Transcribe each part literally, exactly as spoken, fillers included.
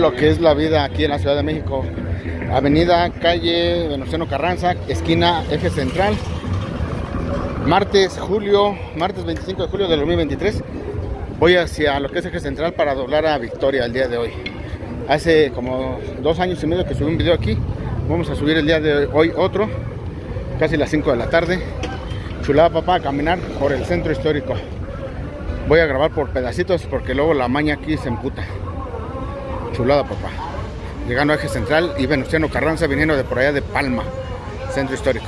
lo que es la vida aquí en la Ciudad de México. Avenida, calle Venustiano Carranza, esquina Eje Central. Martes, julio, martes veinticinco de julio del dos mil veintitrés. Voy hacia lo que es Eje Central para doblar a Victoria el día de hoy. Hace como dos años y medio que subí un video aquí. Vamos a subir el día de hoy otro, casi las cinco de la tarde. Chulada, papá, a caminar por el centro histórico. Voy a grabar por pedacitos porque luego la maña aquí se emputa. Chulada, papá. Llegando a Eje Central y Venustiano Carranza, viniendo de por allá de Palma, centro histórico.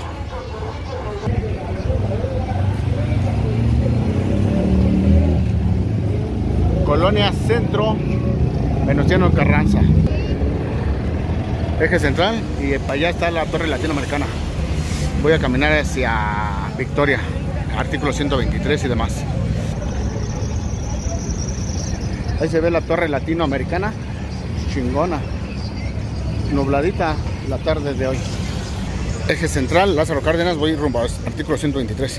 Colonia Centro, Venustiano Carranza. Eje Central y para allá está la Torre Latinoamericana. Voy a caminar hacia Victoria, artículo ciento veintitrés y demás. Ahí se ve la Torre Latinoamericana, chingona, nubladita la tarde de hoy. Eje Central, Lázaro Cárdenas, voy rumbo a artículo ciento veintitrés.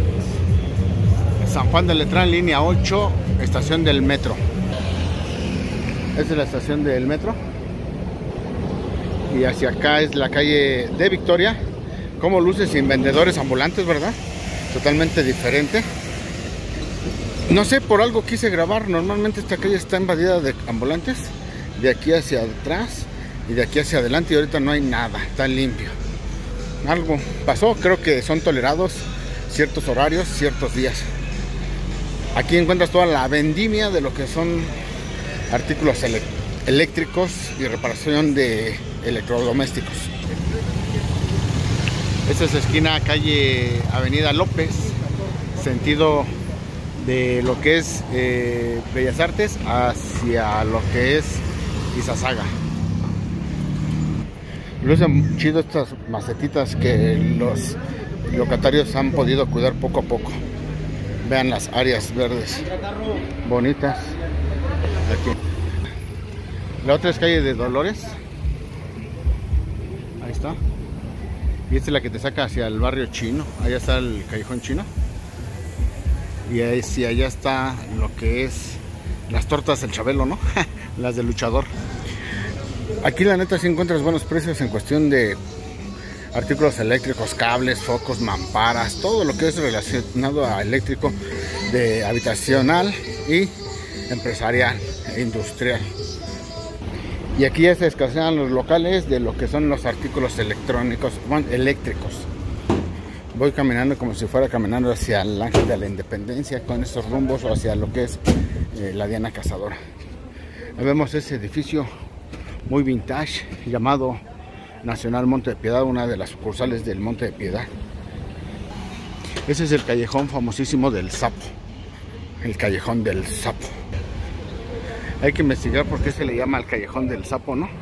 San Juan de Letrán, línea ocho, estación del metro. Esta es la estación del metro. Y hacia acá es la calle de Victoria. Como luces sin vendedores ambulantes, ¿verdad? Totalmente diferente. No sé, por algo quise grabar. Normalmente esta calle está invadida de ambulantes. De aquí hacia atrás y de aquí hacia adelante. Y ahorita no hay nada, está limpio. Algo pasó, creo que son tolerados ciertos horarios, ciertos días. Aquí encuentras toda la vendimia de lo que son artículos eléctricos y reparación de electrodomésticos. Esta es esquina calle Avenida López, sentido de lo que es eh, Bellas Artes hacia lo que es Izazaga. Lucen chido estas macetitas que los locatarios han podido cuidar poco a poco. Vean las áreas verdes bonitas aquí. La otra es calle de Dolores. Ahí está. Y esta es la que te saca hacia el barrio chino. Allá está el callejón chino. Y ahí sí, allá está lo que es las tortas del Chabelo, ¿no? Las del luchador. Aquí la neta sí encuentras buenos precios en cuestión de artículos eléctricos, cables, focos, mamparas, todo lo que es relacionado a eléctrico de habitacional y empresarial e industrial. Y aquí ya se escasean los locales de lo que son los artículos electrónicos, bueno, eléctricos. Voy caminando como si fuera caminando hacia el Ángel de la Independencia con estos rumbos o hacia lo que es eh, la Diana Cazadora. Vemos ese edificio muy vintage llamado Nacional Monte de Piedad, una de las sucursales del Monte de Piedad. Ese es el callejón famosísimo del Sapo, el callejón del Sapo. Hay que investigar por qué se le llama el callejón del Sapo, ¿no?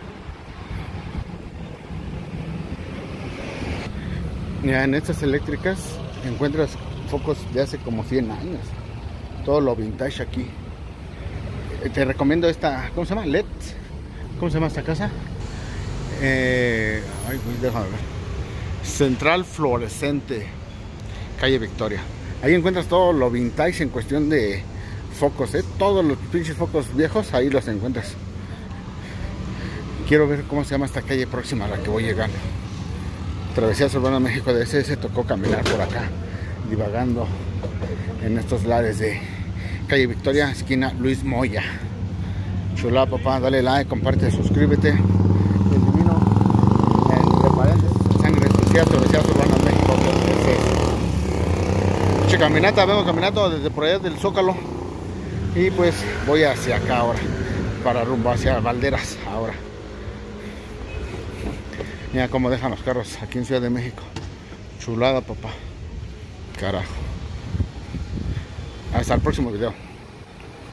Ya en estas eléctricas encuentras focos de hace como cien años. Todo lo vintage aquí. Te recomiendo esta, ¿cómo se llama? L E D. ¿Cómo se llama esta casa? Eh, ay, déjame ver. Central Fluorescente, calle Victoria. Ahí encuentras todo lo vintage en cuestión de focos, ¿eh? Todos los pinches focos viejos, ahí los encuentras. Quiero ver cómo se llama esta calle próxima a la que voy llegando. Travesía Urbana México de ese, se tocó caminar por acá, divagando en estos lares de calle Victoria, esquina Luis Moya. Chulada, papá, dale like, comparte, suscríbete. El divino, entre paréntesis, sangre sucia, Travesía Urbana México de ese. Mucha caminata, vengo caminando desde por allá del Zócalo. Y pues voy hacia acá ahora, para rumbo hacia Valderas ahora. Mira cómo dejan los carros aquí en Ciudad de México. Chulada, papá. Carajo. Hasta el próximo video.